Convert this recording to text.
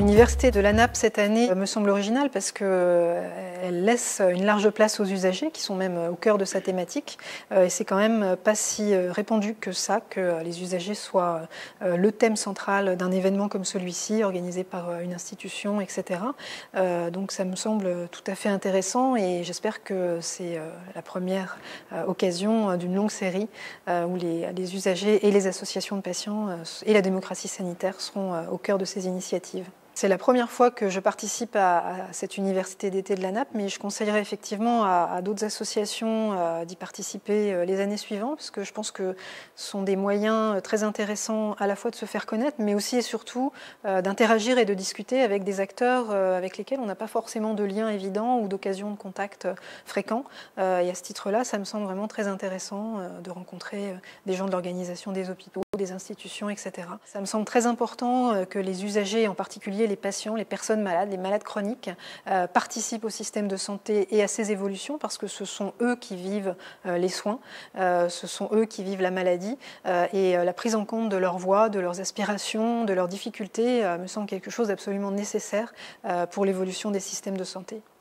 L'université de l'ANAP cette année me semble originale parce qu'elle laisse une large place aux usagers qui sont même au cœur de sa thématique. Et c'est quand même pas si répandu que ça, que les usagers soient le thème central d'un événement comme celui-ci, organisé par une institution, etc. Donc ça me semble tout à fait intéressant et j'espère que c'est la première occasion d'une longue série où les usagers et les associations de patients et la démocratie sanitaire seront au cœur de ces initiatives. C'est la première fois que je participe à cette université d'été de l'ANAP, mais je conseillerais effectivement à d'autres associations d'y participer les années suivantes, parce que je pense que ce sont des moyens très intéressants à la fois de se faire connaître, mais aussi et surtout d'interagir et de discuter avec des acteurs avec lesquels on n'a pas forcément de lien évident ou d'occasion de contact fréquent. Et à ce titre-là, ça me semble vraiment très intéressant de rencontrer des gens de l'organisation des hôpitaux, des institutions, etc. Ça me semble très important que les usagers, en particulier les patients, les personnes malades, les malades chroniques, participent au système de santé et à ses évolutions parce que ce sont eux qui vivent les soins, ce sont eux qui vivent la maladie et la prise en compte de leur voix, de leurs aspirations, de leurs difficultés me semble quelque chose d'absolument nécessaire pour l'évolution des systèmes de santé.